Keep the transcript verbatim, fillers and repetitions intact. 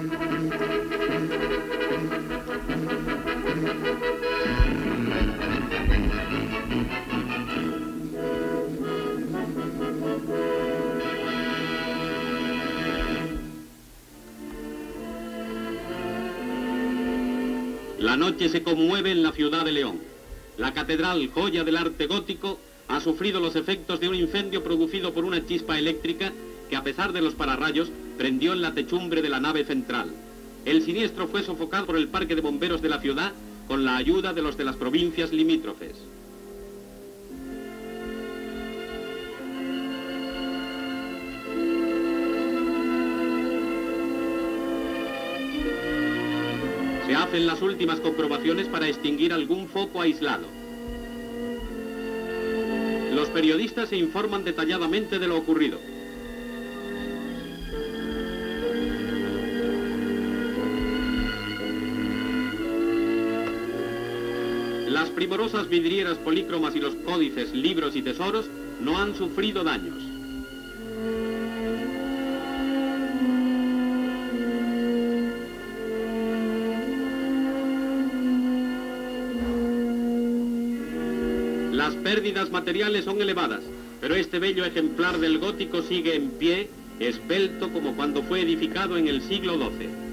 La noche se conmueve en la ciudad de León. La catedral, joya del arte gótico, ha sufrido los efectos de un incendio producido por una chispa eléctrica que, a pesar de los pararrayos, prendió en la techumbre de la nave central. El siniestro fue sofocado por el parque de bomberos de la ciudad con la ayuda de los de las provincias limítrofes. Se hacen las últimas comprobaciones para extinguir algún foco aislado. Los periodistas se informan detalladamente de lo ocurrido. Las primorosas vidrieras polícromas y los códices, libros y tesoros no han sufrido daños. Las pérdidas materiales son elevadas, pero este bello ejemplar del gótico sigue en pie, esbelto como cuando fue edificado en el siglo doce.